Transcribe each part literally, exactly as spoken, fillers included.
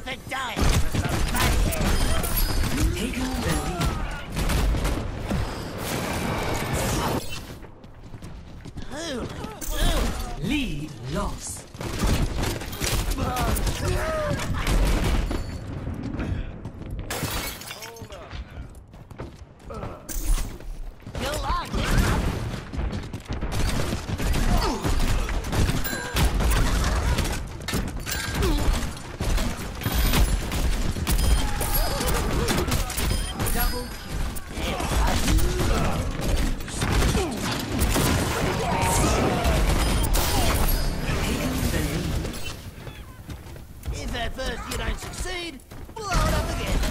to die for some mayhem. Taken the lead. Holy, holy. Lead lost. You'll like it. Double If at first you don't succeed, blow it up again.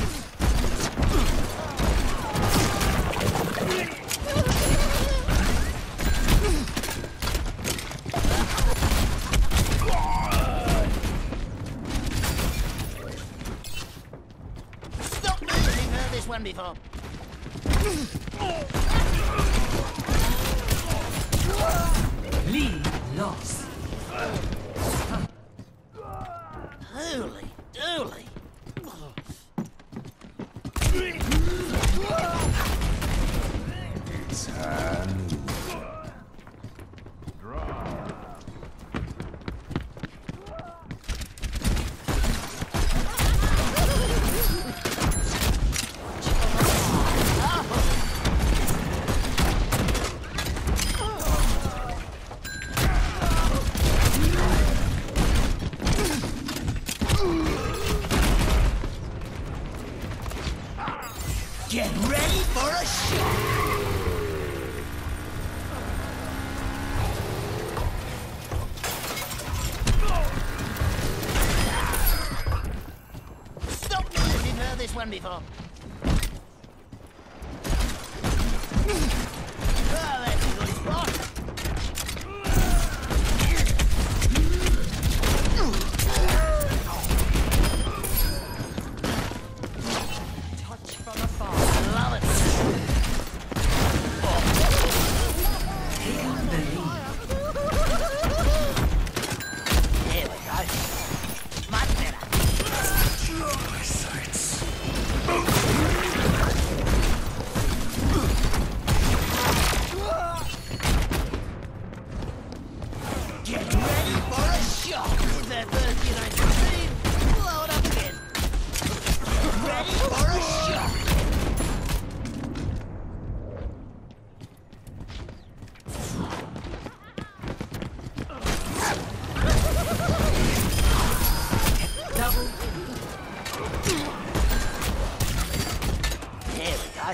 Stop moving, you've heard this one before. lead lost. Holy dooly. It's hand. Get ready for a shot! Stop moving, you've heard this one before. Oh, that's a good spot. Touch from afar. Love it. Taken the lead. Here we go. Much better. My sights. Get ready for a shot. If at first you don't succeed, blow it up again. Get ready for a shot. Double Here we go.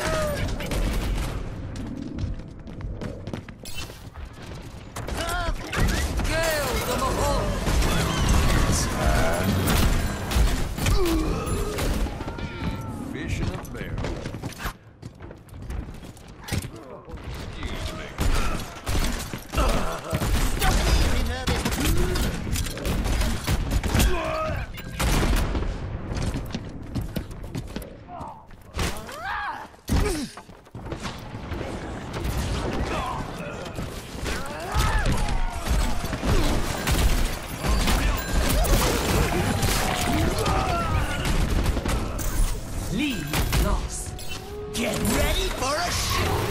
Perfect. Gale the Mahal. It's hand. Fish in a barrel. Stop moving, Herbie. Lead lost. Get ready for a shot.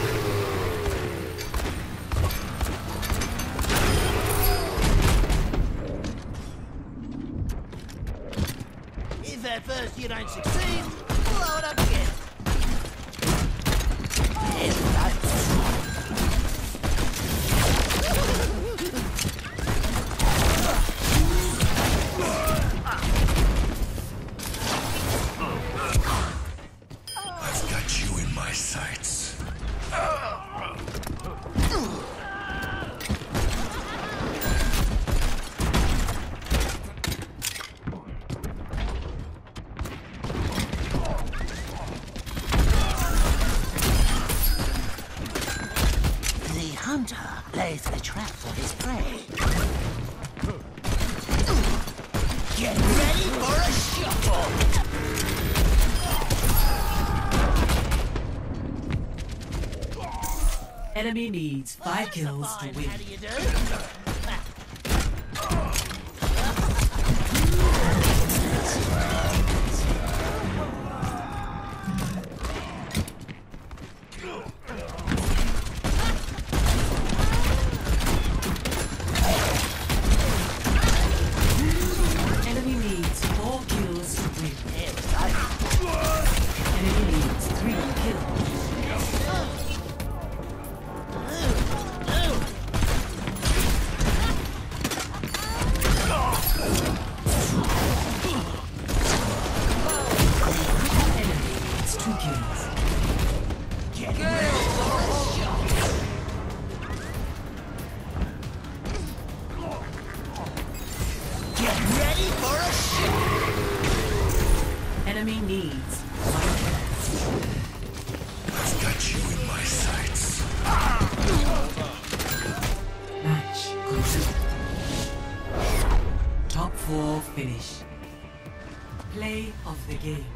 If at first you don't succeed, blow it up again. Here we go. I've got you in my sights. The hunter lays the trap for his prey. Get ready for a shot. Enemy needs five That's a kills to fine win. How do you do? It's hand. enemy needs my care. I've got you in my sights. Match complete. Top four finish. Play of the game.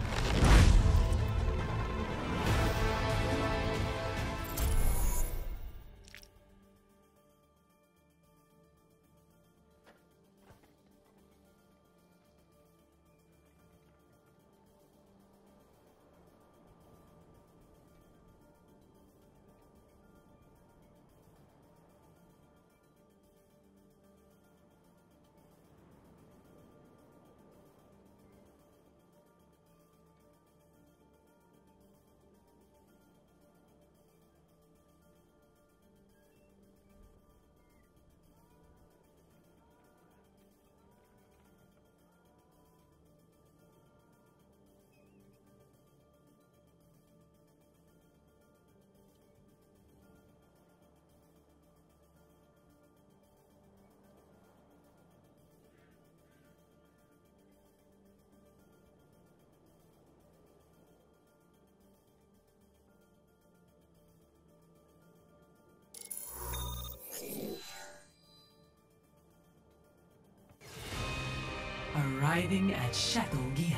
Arriving at Chateau Gia.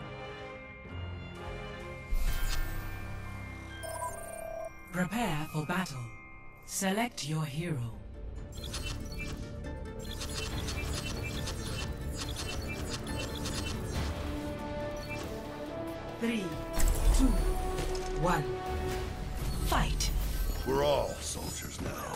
Prepare for battle. Select your hero. Three, two, one. Fight. We're all soldiers now.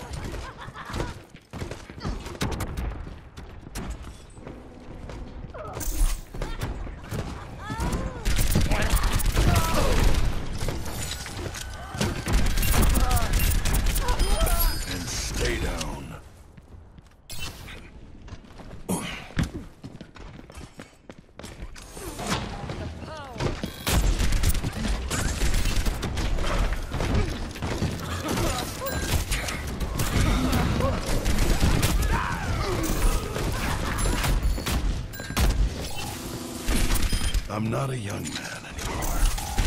I'm not a young man anymore.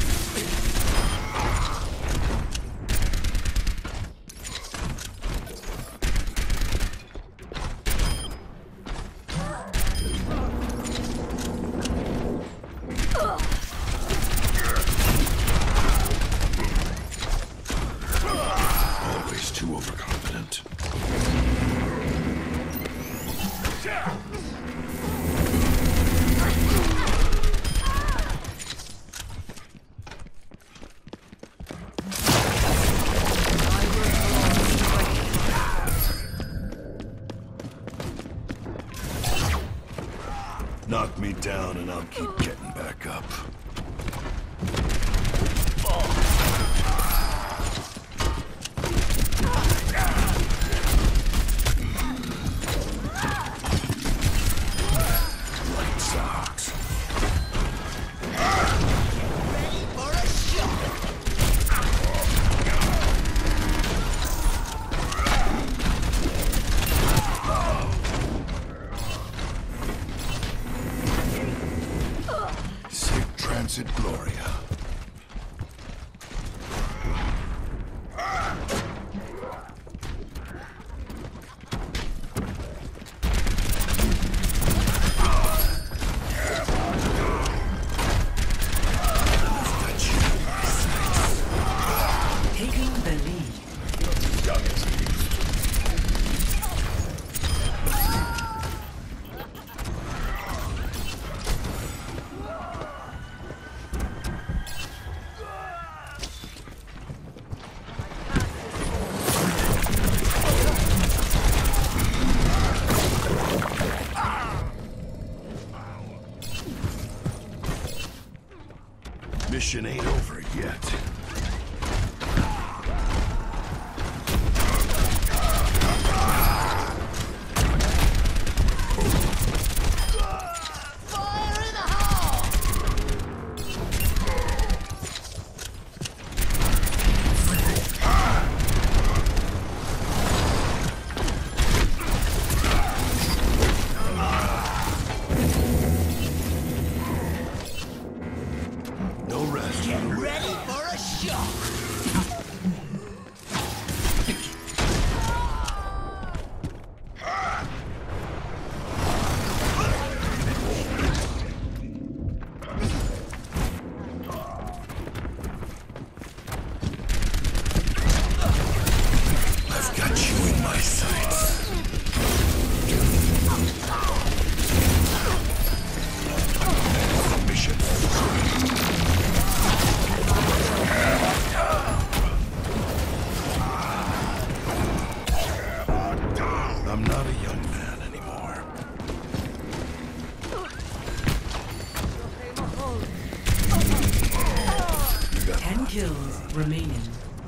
Always too overconfident. Knock me down and I'll keep getting back up. Lights out. Ready for a shot! Safe transit, Gloria. Taking the lead. Mission ain't over yet. Fire in the hole! Get ready for a shock! I've got you in my sights. Mission. I'm not a young man anymore. Ten kills remaining.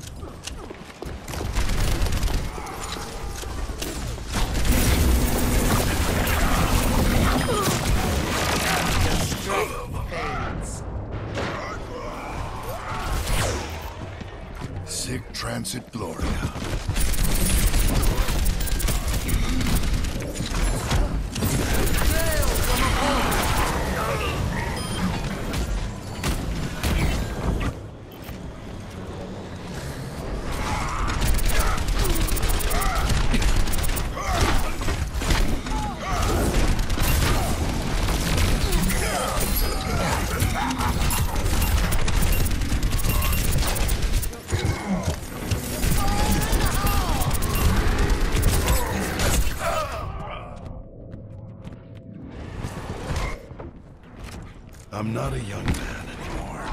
Sic transit gloria. I'm not a young man anymore.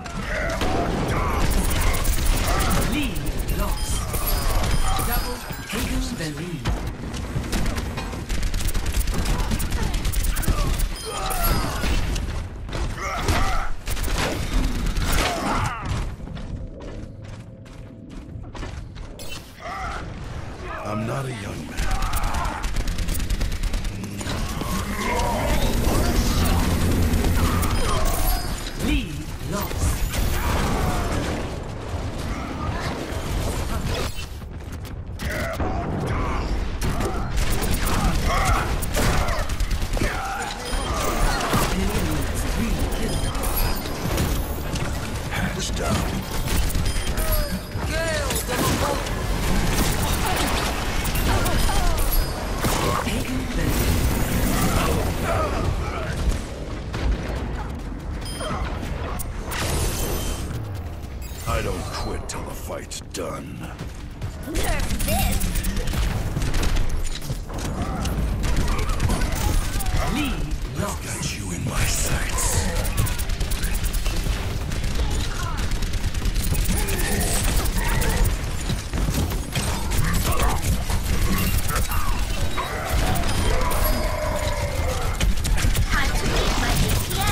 Lead lost. Double taken the lead. I'm not a young man. Lead lost. Hands down. Taken the lead. I don't quit till the fight's done. Nerf this! Lead lost. Got you in my sights. Time to meet my A T M!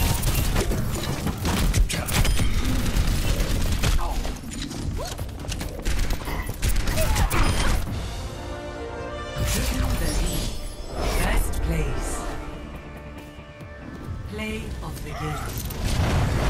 Taken the lead. First place. Play of the game.